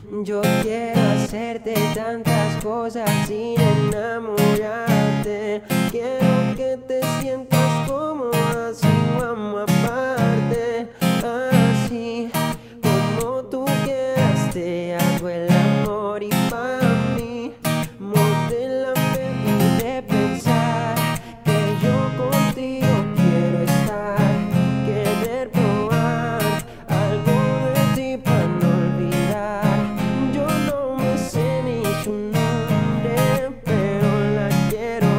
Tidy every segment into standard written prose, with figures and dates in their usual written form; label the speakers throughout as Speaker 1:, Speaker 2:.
Speaker 1: Yo quiero hacerte tantas cosas sin enamorarte. Quiero que te sientas como así, vamos aparte. Así como tú quieras, te hago el amor y para mí modélame de pensar que yo contigo quiero estar, querer probar algo de ti para no olvidar. Yo no me sé ni su nombre, pero la quiero.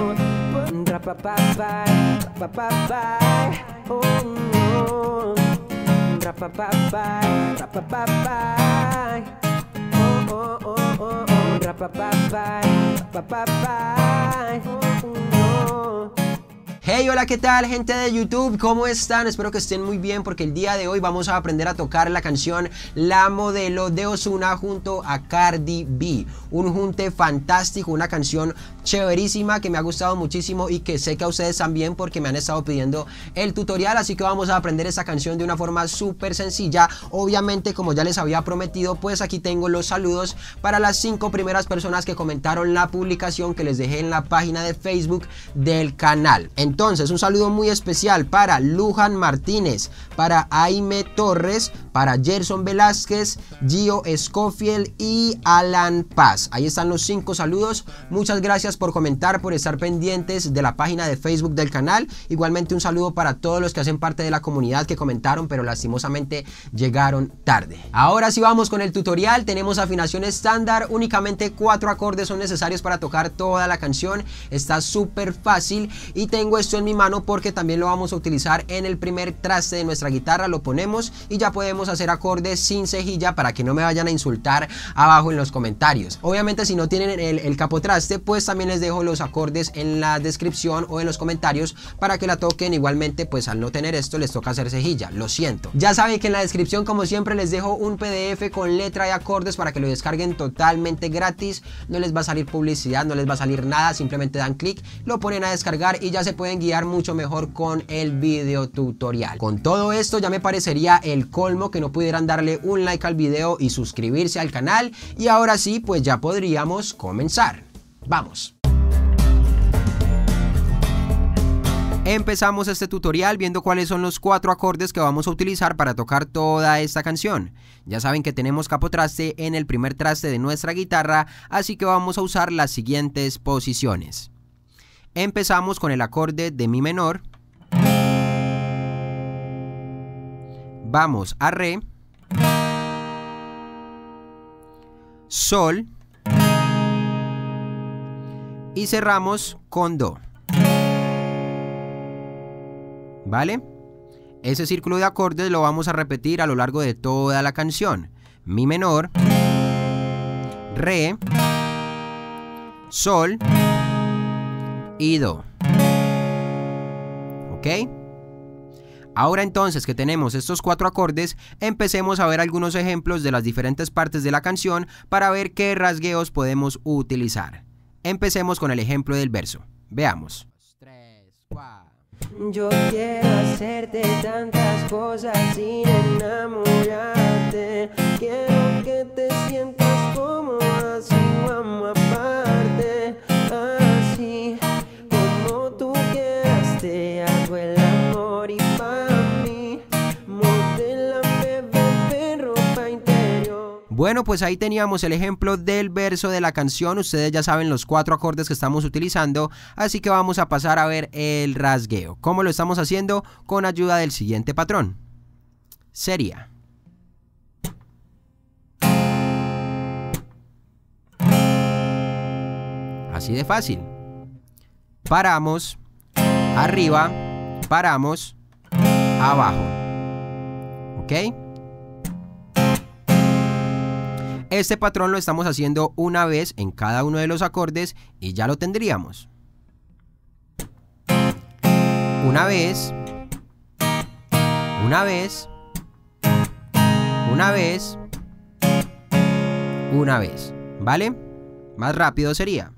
Speaker 1: Rapapapay, oh no. Rapapapay, rapapapay, oh oh oh oh oh. Rapapapay, rapapapay, oh no.
Speaker 2: Hey, hola, ¿qué tal, gente de YouTube? ¿Cómo están? Espero que estén muy bien, porque el día de hoy vamos a aprender a tocar la canción La Modelo de Ozuna junto a Cardi B. Un junte fantástico, una canción chéverísima que me ha gustado muchísimo y que sé que a ustedes también, porque me han estado pidiendo el tutorial. Así que vamos a aprender esta canción de una forma súper sencilla. Obviamente, como ya les había prometido, pues aquí tengo los saludos para las 5 primeras personas que comentaron la publicación que les dejé en la página de Facebook del canal. Entonces, un saludo muy especial para Luján Martínez, para Aime Torres, para Gerson Velázquez, Gio Escofiel y Alan Paz. Ahí están los 5 saludos. Muchas gracias por comentar, por estar pendientes de la página de Facebook del canal. Igualmente un saludo para todos los que hacen parte de la comunidad que comentaron, pero lastimosamente llegaron tarde. Ahora sí vamos con el tutorial. Tenemos afinación estándar. Únicamente 4 acordes son necesarios para tocar toda la canción. Está súper fácil y tengo esto en mi mano porque también lo vamos a utilizar en el primer traste de nuestra guitarra. Lo ponemos y ya podemos hacer acordes sin cejilla para que no me vayan a insultar abajo en los comentarios. Obviamente, si no tienen el capotraste, pues también les dejo los acordes en la descripción o en los comentarios para que la toquen. Igualmente, pues al no tener esto les toca hacer cejilla, lo siento. Ya saben que en la descripción, como siempre, les dejo un PDF con letra y acordes para que lo descarguen totalmente gratis. No les va a salir publicidad, no les va a salir nada, simplemente dan clic, lo ponen a descargar y ya se pueden guiar mucho mejor con el video tutorial. Con todo esto ya me parecería el colmo que no pudieran darle un like al video y suscribirse al canal. Y ahora sí, pues ya podríamos comenzar. Vamos. Empezamos este tutorial viendo cuáles son los 4 acordes que vamos a utilizar para tocar toda esta canción. Ya saben que tenemos capotraste en el primer traste de nuestra guitarra, así que vamos a usar las siguientes posiciones. Empezamos con el acorde de mi menor. Vamos a re, sol y cerramos con do. ¿Vale? Ese círculo de acordes lo vamos a repetir a lo largo de toda la canción. Mi menor, re, sol y do. ¿Ok? Ahora entonces que tenemos estos 4 acordes, empecemos a ver algunos ejemplos de las diferentes partes de la canción para ver qué rasgueos podemos utilizar. Empecemos con el ejemplo del verso. Veamos. 3, 4.
Speaker 1: Yo quiero hacerte tantas cosas sin enamorarte. Quiero que te sientas como así, vamos aparte. Así como tú quieras, te hago el amor y para mí modélame, bebé, ropa interior.
Speaker 2: Bueno, pues ahí teníamos el ejemplo del verso de la canción. Ustedes ya saben los 4 acordes que estamos utilizando, así que vamos a pasar a ver el rasgueo. ¿Cómo lo estamos haciendo? Con ayuda del siguiente patrón. Sería así de fácil. Paramos, arriba, paramos, abajo. ¿Ok? Este patrón lo estamos haciendo una vez en cada uno de los acordes y ya lo tendríamos. Una vez, una vez, una vez, una vez. ¿Vale? Más rápido sería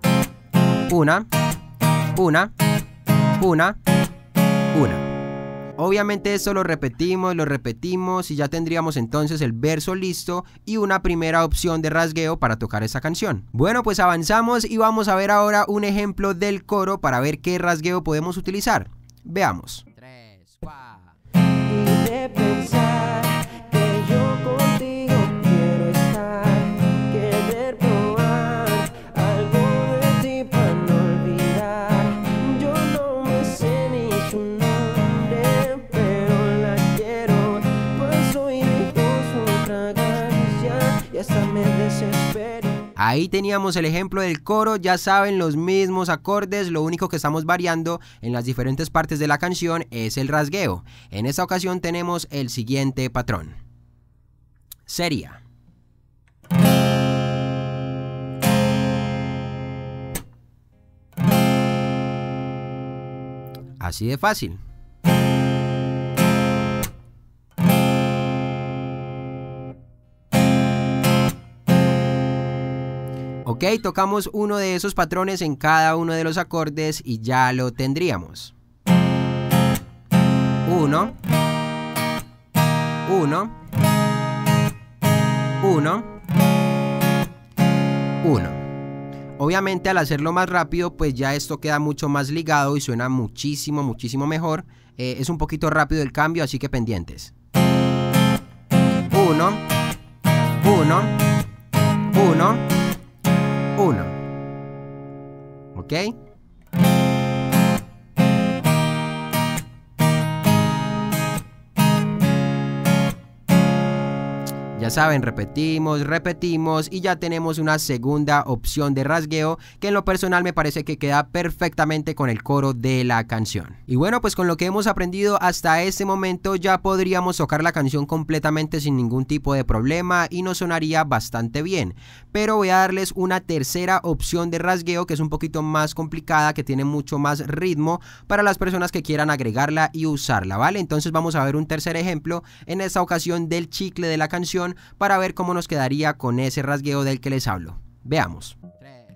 Speaker 2: una, una, una, una. Obviamente esto lo repetimos y ya tendríamos entonces el verso listo y una primera opción de rasgueo para tocar esta canción. Bueno, pues avanzamos y vamos a ver ahora un ejemplo del coro para ver qué rasgueo podemos utilizar. Veamos. 3, 4.
Speaker 1: Y de pensar que yo contigo quiero estar, querer probar algo de ti para no olvidar. Yo no me sé ni su nombre, pero la quiero, pues hoy dejo su fragancia y hasta me desespero.
Speaker 2: Ahí teníamos el ejemplo del coro, ya saben, los mismos acordes, lo único que estamos variando en las diferentes partes de la canción es el rasgueo. En esta ocasión tenemos el siguiente patrón. Sería. Así de fácil. Ok, tocamos uno de esos patrones en cada uno de los acordes y ya lo tendríamos. 1, 1, 1, 1. Obviamente al hacerlo más rápido, pues ya esto queda mucho más ligado y suena muchísimo mejor. Es un poquito rápido el cambio, así que pendientes. 1, 1, 1, 1. ¿Ok? Ya saben, repetimos y ya tenemos una segunda opción de rasgueo que en lo personal me parece que queda perfectamente con el coro de la canción. Y bueno, pues con lo que hemos aprendido hasta este momento ya podríamos tocar la canción completamente sin ningún tipo de problema y nos sonaría bastante bien. Pero voy a darles una tercera opción de rasgueo que es un poquito más complicada, que tiene mucho más ritmo para las personas que quieran agregarla y usarla, ¿vale? Entonces vamos a ver un tercer ejemplo, en esta ocasión del chicle de la canción, para ver cómo nos quedaría con ese rasgueo del que les hablo. Veamos. 3,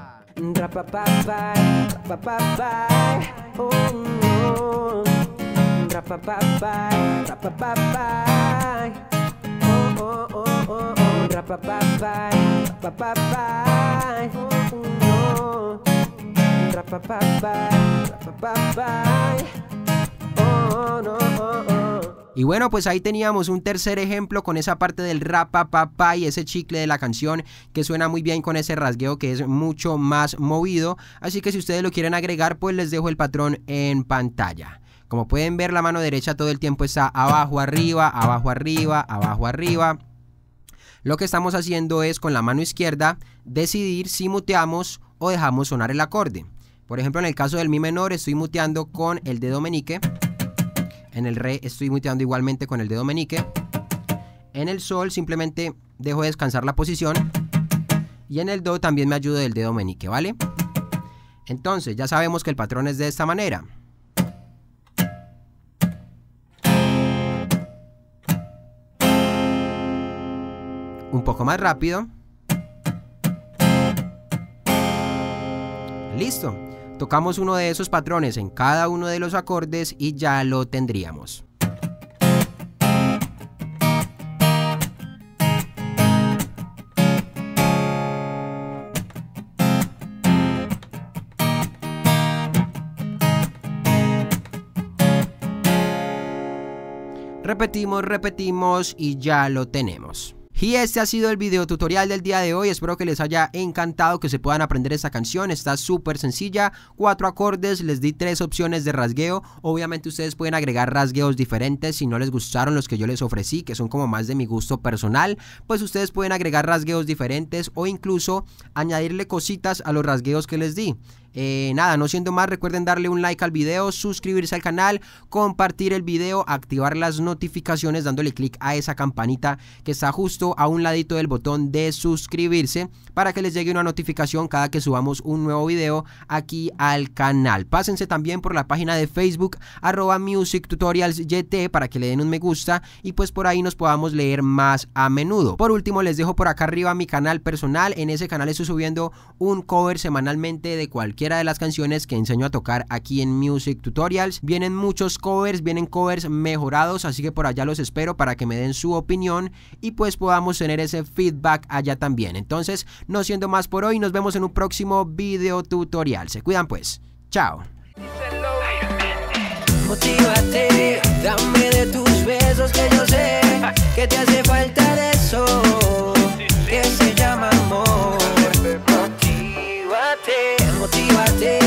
Speaker 2: 4. Y bueno, pues ahí teníamos un tercer ejemplo con esa parte del rapapapá y ese chicle de la canción que suena muy bien con ese rasgueo que es mucho más movido. Así que si ustedes lo quieren agregar, pues les dejo el patrón en pantalla. Como pueden ver, la mano derecha todo el tiempo está abajo, arriba, abajo, arriba, abajo, arriba. Lo que estamos haciendo es con la mano izquierda decidir si muteamos o dejamos sonar el acorde. Por ejemplo, en el caso del mi menor estoy muteando con el dedo meñique. En el re estoy muteando igualmente con el dedo meñique. En el sol simplemente dejo descansar la posición. Y en el do también me ayudo del dedo meñique, ¿vale? Entonces ya sabemos que el patrón es de esta manera. Un poco más rápido. Listo. Tocamos uno de esos patrones en cada uno de los acordes y ya lo tendríamos. Repetimos y ya lo tenemos. Y este ha sido el video tutorial del día de hoy, espero que les haya encantado, que se puedan aprender esta canción, está súper sencilla, 4 acordes, les di 3 opciones de rasgueo, obviamente ustedes pueden agregar rasgueos diferentes, si no les gustaron los que yo les ofrecí, que son como más de mi gusto personal, pues ustedes pueden agregar rasgueos diferentes o incluso añadirle cositas a los rasgueos que les di. Nada, no siendo más, recuerden darle un like al video, suscribirse al canal, compartir el video, activar las notificaciones dándole clic a esa campanita que está justo a un ladito del botón de suscribirse para que les llegue una notificación cada que subamos un nuevo video aquí al canal. Pásense también por la página de Facebook @musictutorialsyt para que le den un me gusta y pues por ahí nos podamos leer más a menudo. Por último, les dejo por acá arriba mi canal personal, en ese canal estoy subiendo un cover semanalmente de cualquier cualquiera de las canciones que enseño a tocar aquí en Music Tutorials. Vienen muchos covers, vienen covers mejorados, así que por allá los espero para que me den su opinión y pues podamos tener ese feedback allá también. Entonces, no siendo más por hoy, nos vemos en un próximo video tutorial. Se cuidan pues. Chao.
Speaker 1: Motívate, dame de tus besos que yo sé que te hace falta de eso que se llama amor. Motívate, motívate.